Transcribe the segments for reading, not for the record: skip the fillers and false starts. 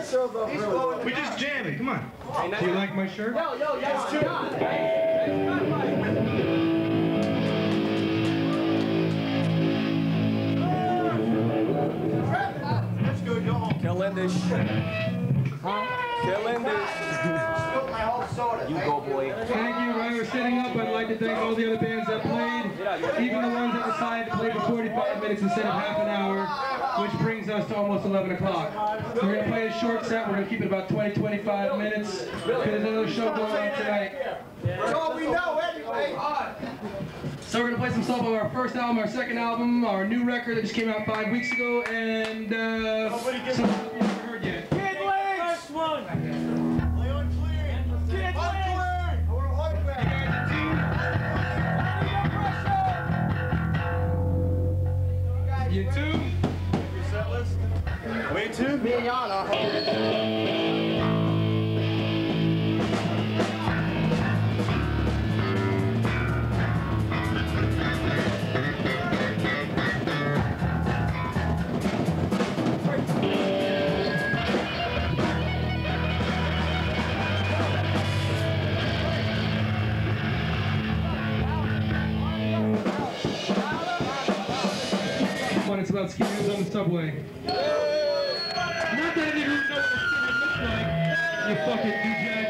We just jamming, come on. Do you like my shirt? Yo, yes, Let's go, go home. Killing this shit. Killing this. You go, boy. Thank you. While we're sitting up, I'd like to thank all the other bands that played, even the ones that decided to play for 45 minutes instead of half an hour, which brings us to almost 11 o'clock. So we're going to play a short set. We're going to keep it about 20-25 minutes, because there's another show going on tonight. That's all we know anyway. So we're going to play some stuff of our first album, our second album, our new record that just came out 5 weeks ago, and some stuff you haven't heard yet. Kid Legs! First one! Leon clear! Kid Legs! I want to hug back! You too? Set list. Way two? Me and Yana. It's about skinheads on the subway. Not that any of you know what a skinhead looks like, you fucking douchebags.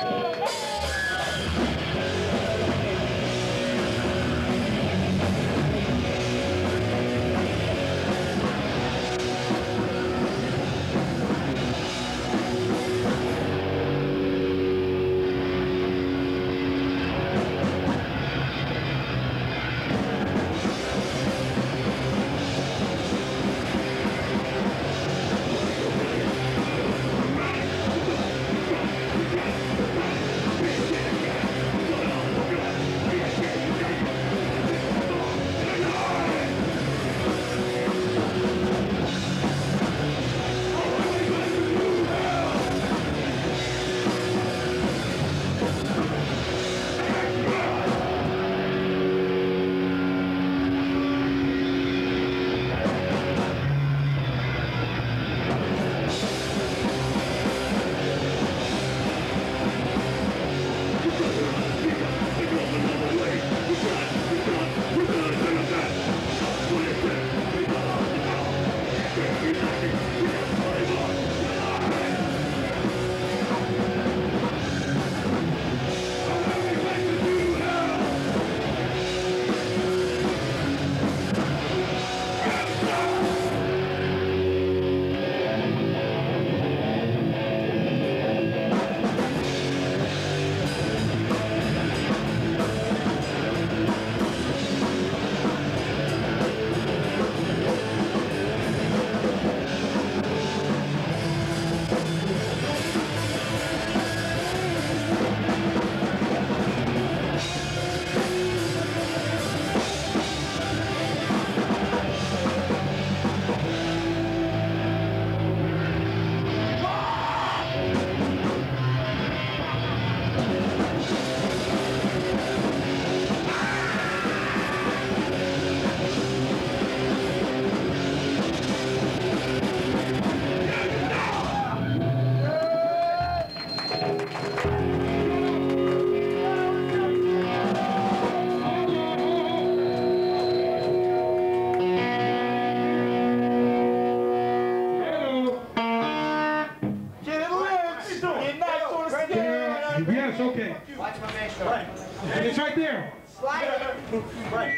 Yes, okay. Watch my man show. Right. It's right there. Slide. Right.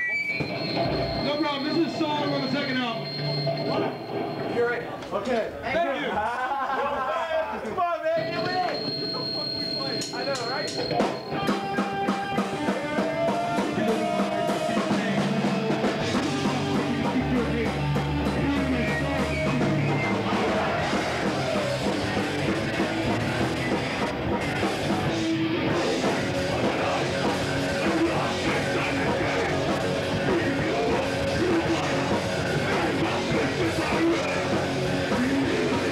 No problem. This is a song on the second album. You're right. Okay. Thank you. Come on, man. Get in. I know, right? We'll be right back.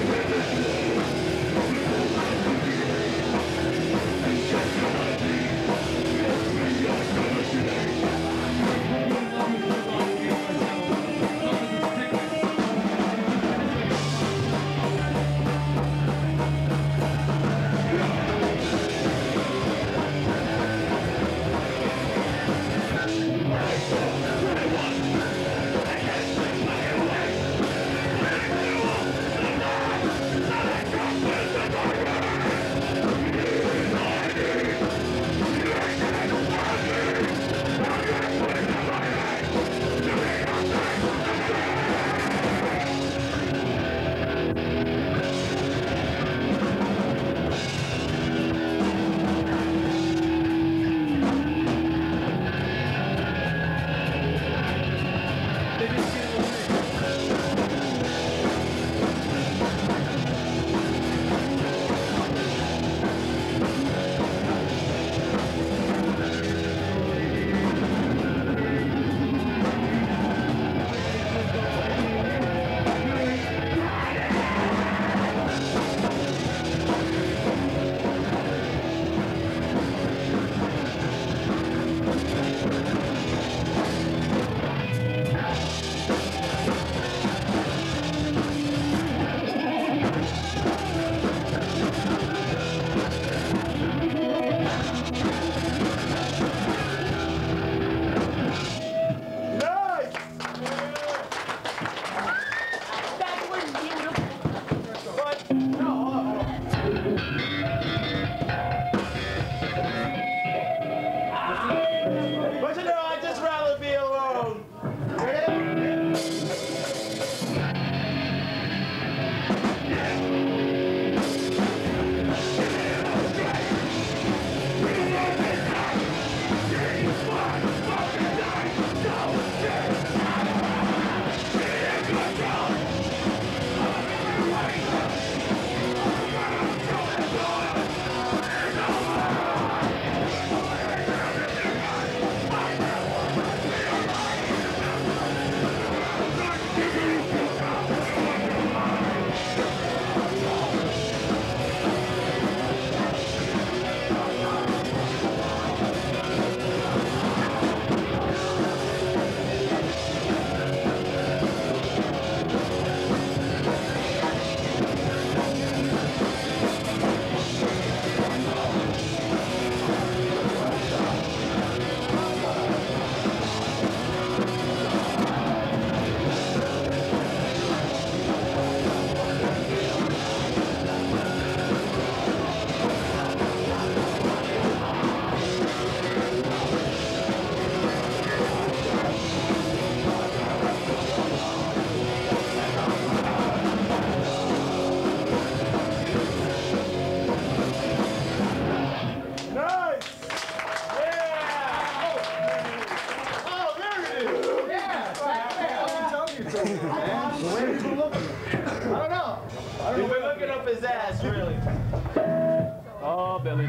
you told me, man? Where did you look? I don't know. You were looking up his ass, really. Oh, Billy.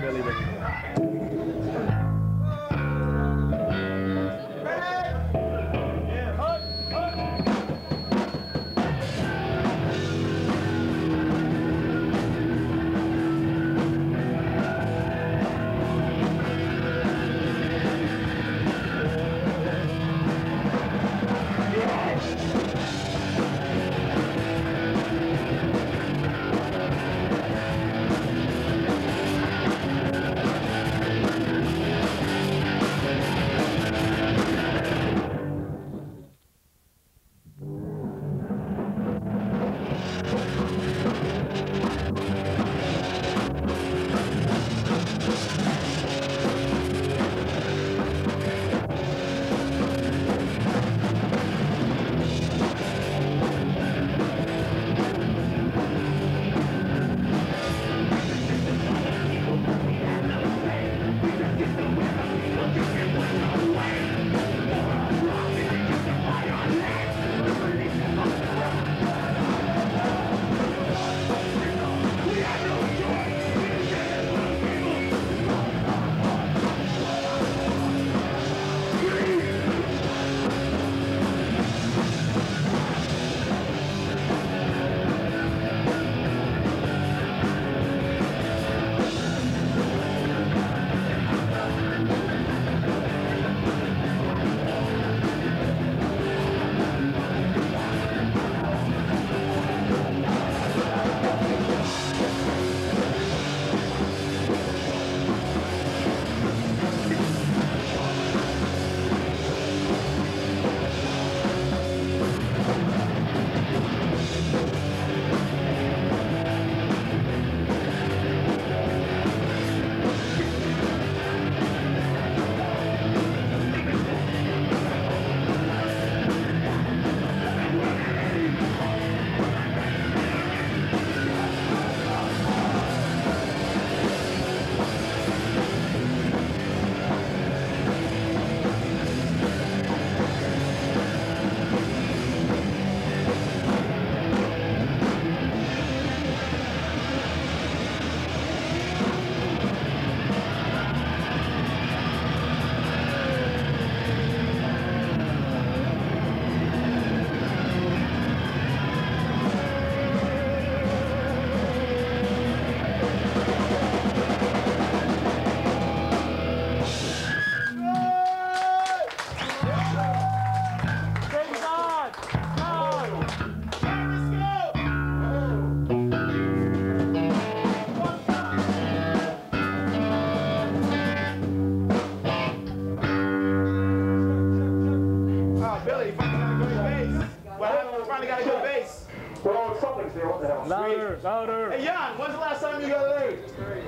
Louder. Hey, Jan, when's the last time you got laid?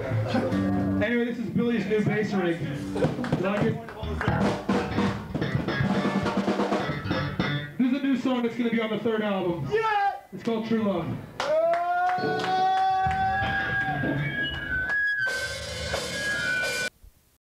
Anyway, this is Billy's new bass rig. Like it? This is a new song that's going to be on the 3rd album. Yeah! It's called True Love.